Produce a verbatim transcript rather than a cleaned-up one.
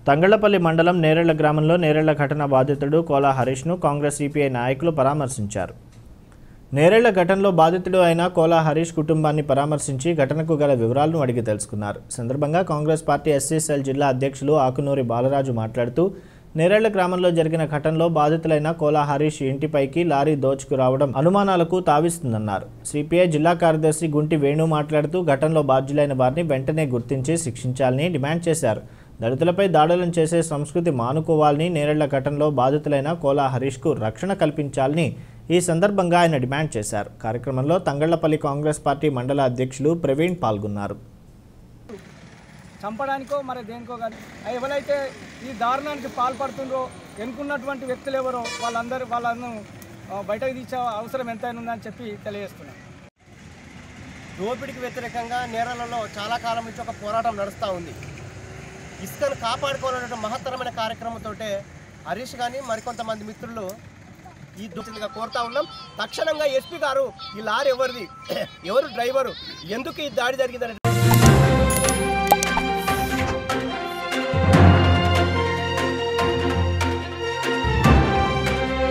తంగళ్లపల్లి మండలం నేరెళ్ల గ్రామంలో నేరెళ్ల ఘటన బాధితుడు కోలా హరీష్ను కాంగ్రెస్ సిపిఐ నాయకులు పరామర్శించారు. నేరెళ్ల ఘటనలో బాధితుడు అయిన కోలా హరీష్ కుటుంబాన్ని పరామర్శించి ఘటనకు గల వివరాలను అడిగి తెలుసుకున్నారు. సందర్భంగా కాంగ్రెస్ పార్టీ ఎస్సీ సెల్ జిల్లా అధ్యక్షులు ఆకునూరి బాలరాజు మాట్లాడుతూ నేరెళ్ల గ్రామంలో జరిగిన ఘటనలో బాధితులైన కోలా హరీష్ ఇంటిపైకి లారీ దోచుకు రావడం అనుమానాలకు తావిస్తుందన్నారు. సిపిఐ జిల్లా కార్యదర్శి గుంటి వేణు మాట్లాడుతూ ఘటనలో బాధ్యులైన వారిని వెంటనే గుర్తించి శిక్షించాలని డిమాండ్ చేశారు. దళితులపై దాడులను చేసే సంస్కృతి మానుకోవాలని, నేరెళ్ల ఘటనలో బాధితులైన కోలా హరీష్కు రక్షణ కల్పించాలని ఈ సందర్భంగా ఆయన డిమాండ్ చేశారు. కార్యక్రమంలో తంగళ్లపల్లి కాంగ్రెస్ పార్టీ మండల అధ్యక్షులు ప్రవీణ్ పాల్గొన్నారు. చంపడానికో మరి దేనికో కానీ ఎవరైతే ఈ దారుణానికి పాల్పడుతుండ్రో ఎన్నుకున్నటువంటి వ్యక్తులు ఎవరో వాళ్ళందరూ వాళ్ళను బయటకు తీసే అవసరం ఎంతైనా ఉందని చెప్పి తెలియజేస్తున్నాం. దోపిడికి వ్యతిరేకంగా నేరాలలో చాలా కాలం నుంచి ఒక పోరాటం నడుస్తూ ఉంది. ఇసుకను కాపాడుకోవాలనే మహత్తరమైన కార్యక్రమంతో హరీష్ కానీ మరికొంతమంది మిత్రులు ఈ దోషులుగా కోరుతా ఉన్నాం. తక్షణంగా ఎస్పీ గారు ఈ లారీ ఎవరిది, ఎవరు డ్రైవరు, ఎందుకు ఈ దాడి జరిగిందని